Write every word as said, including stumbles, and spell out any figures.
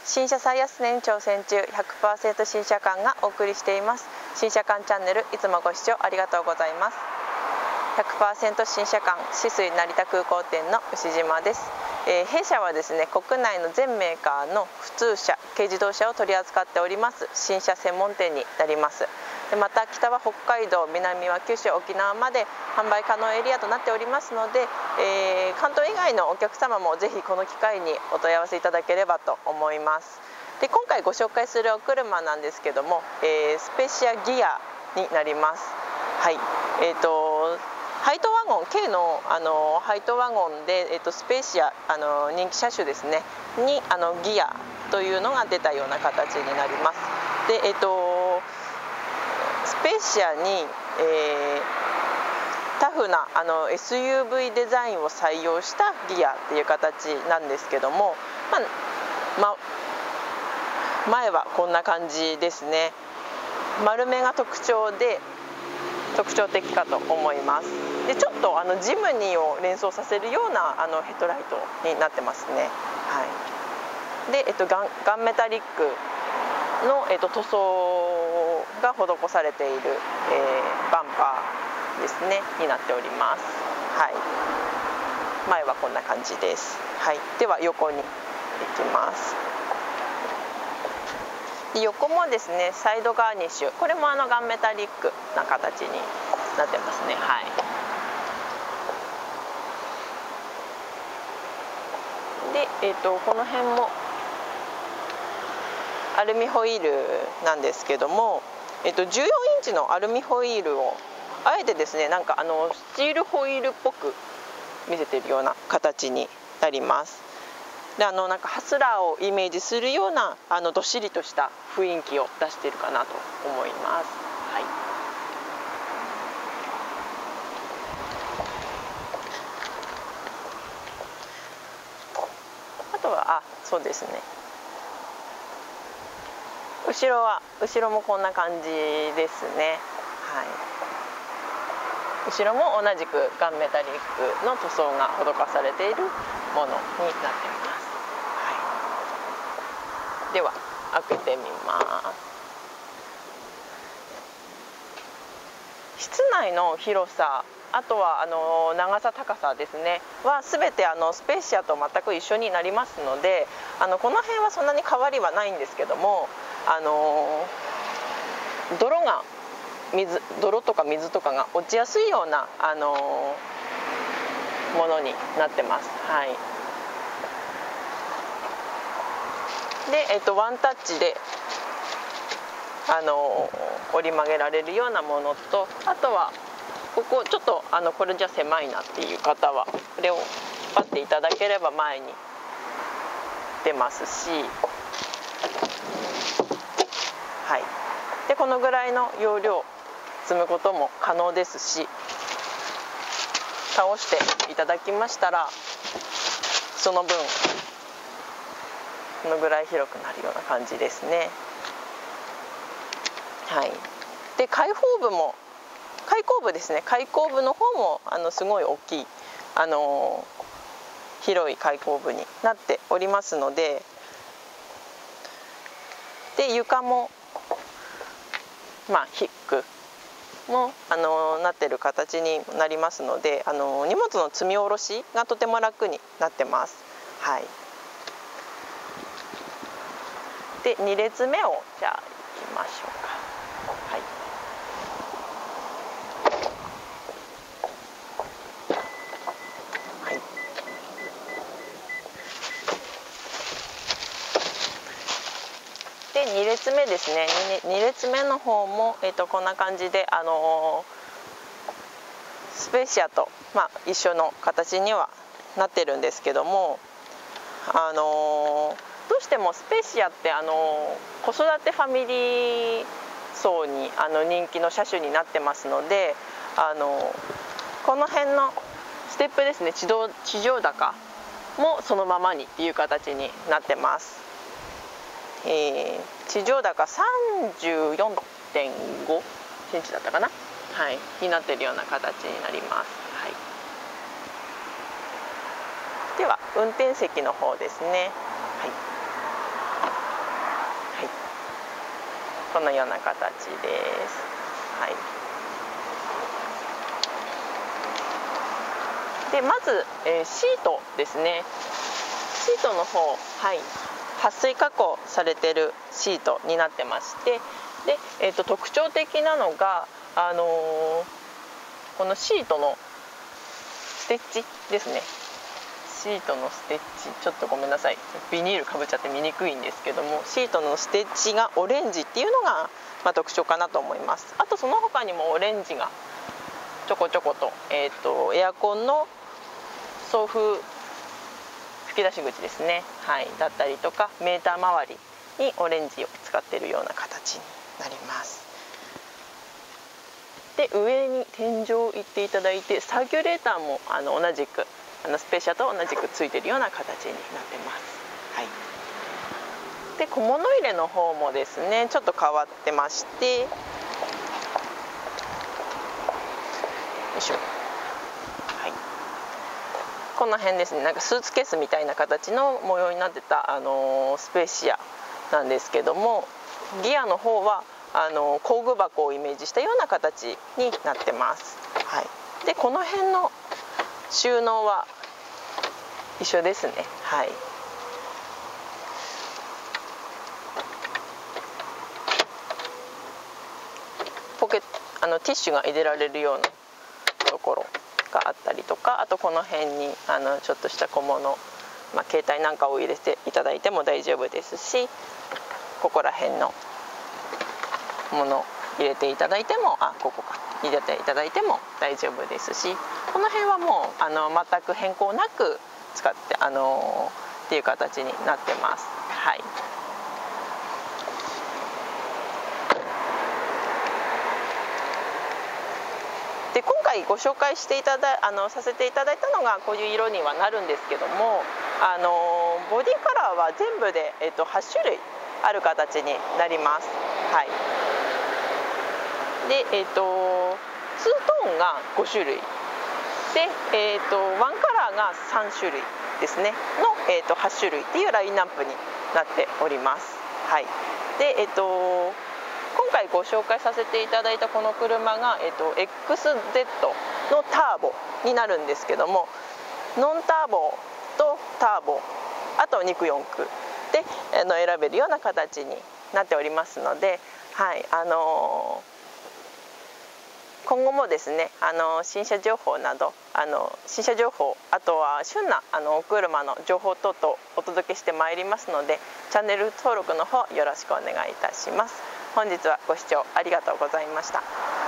新車最安値に挑戦中 ひゃくパーセント 新車館がお送りしています。新車館チャンネル、いつもご視聴ありがとうございます。ひゃくパーセント 新車館酒々井成田空港店の牛島です。えー、弊社はですね、国内の全メーカーの普通車、軽自動車を取り扱っております新車専門店になります。でまた北は北海道、南は九州、沖縄まで販売可能エリアとなっておりますので、えー、関東以外のお客様もぜひこの機会にお問い合わせいただければと思います。で今回ご紹介するお車なんですけども、えー、スペシアギアになります。はい、えーとハイトワゴン、軽の、あのハイトワゴンで、えーとスペシア、あの人気車種ですねにあのギアというのが出たような形になります。で、えーとスペシアに、えー、タフなあの エスユーブイ デザインを採用したギアっていう形なんですけども、まあま、前はこんな感じですね。丸めが特徴で特徴的かと思います。でちょっとあのジムニーを連想させるようなあのヘッドライトになってますね。はい、で、えっと、ガン、ガンメタリックの、えっと、塗装が施されている、えー、バンパーですねになっております。はい、前はこんな感じです。はい、では横に行きます。で横もですね、サイドガーニッシュ、これもあのガンメタリックな形になってますね。はい、で、えーと、この辺もアルミホイールなんですけども、えーと、じゅうよんインチのアルミホイールをあえてですね、なんかあのスチールホイールっぽく見せているような形になります。であのなんかハスラーをイメージするようなあのどっしりとした雰囲気を出しているかなと思います。はい、あとはあそうですね、後ろは後ろもこんな感じですね。はい、後ろも同じくガンメタリックの塗装が施されているものになっています。では開けてみます。室内の広さ、あとはあの長さ、高さですねは全てあのスペシアと全く一緒になりますので、あのこの辺はそんなに変わりはないんですけども、あの泥が水泥とか水とかが落ちやすいようなあのものになってます。はい、で、えっと、ワンタッチであの折り曲げられるようなものと、あとはここちょっとあのこれじゃ狭いなっていう方はこれを引っ張っていただければ前に出ますし、はい、でこのぐらいの容量積むことも可能ですし、倒していただきましたらその分このぐらい広くなるような感じですね。はい、で開放部も開口部ですね開口部の方もあのすごい大きい、あのー、広い開口部になっておりますので、で床もまあヒックも、あのー、なってる形になりますので、あのー、荷物の積み下ろしがとても楽になってます。はい、でに列目をじゃあ行きましょうか。はい、はい、でに列目ですね。 2, に列目の方も、えー、とこんな感じで、あのー、スペシアと、まあ、一緒の形にはなってるんですけども、あのーどうしてもスペシアってあの子育てファミリー層にあの人気の車種になってますので、あのこの辺のステップですね、地上、地上高もそのままにっていう形になってます。えー、地上高 さんじゅうよんてんごセンチだったかな、はい、になっているような形になります。はい、では運転席の方ですね。はい、 このような形です。はい、でまず、えー、シートですね。シートの方、はい、撥水加工されてるシートになってまして、で、えーと、特徴的なのが、あのー、このシートのステッチですね。シートのステッチ、ちょっとごめんなさい、ビニールかぶっちゃって見にくいんですけども、シートのステッチがオレンジっていうのが、まあ、特徴かなと思います。あとその他にもオレンジがちょこちょこと、えーと、エアコンの送風吹き出し口ですね、はい、だったりとか、メーター周りにオレンジを使っているような形になります。で、上に天井行っていただいて、サーキュレーターもあの同じくあのスペーシャと同じくついているような形になってます。はい、で、小物入れの方もですね、ちょっと変わってまして、よいしょ、この辺ですね、なんかスーツケースみたいな形の模様になってた、あのー、スペーシアなんですけども、ギアの方はあのー、工具箱をイメージしたような形になってます。はい、でこの辺の収納は一緒ですね。はい、ポケあのティッシュが入れられるようなところがあったりとか、あとこの辺にあのちょっとした小物、まあ、携帯なんかを入れていただいても大丈夫ですし、ここら辺のもの入れていただいても、あ、ここか入れていただいても大丈夫ですし、この辺はもうあの全く変更なく使ってあのー、っていう形になってます。はい、で今回ご紹介していただあのさせていただいたのがこういう色にはなるんですけども、あのボディカラーは全部で、えっと、はち種類ある形になります。はい、で、えっと、ツートーンがご種類で、えっと、ワンカラーがさん種類ですねの、えっと、はち種類っていうラインナップになっております。はい、で、えっと今回ご紹介させていただいたこの車が、えっと、エックスゼット のターボになるんですけども、ノンターボとターボ、あと肉よん駆であの選べるような形になっておりますので、はい、あのー、今後もですね、あのー、新車情報などあの新車情報、あとは旬なあのお車の情報等々お届けしてまいりますので、チャンネル登録の方よろしくお願いいたします。本日はご視聴ありがとうございました。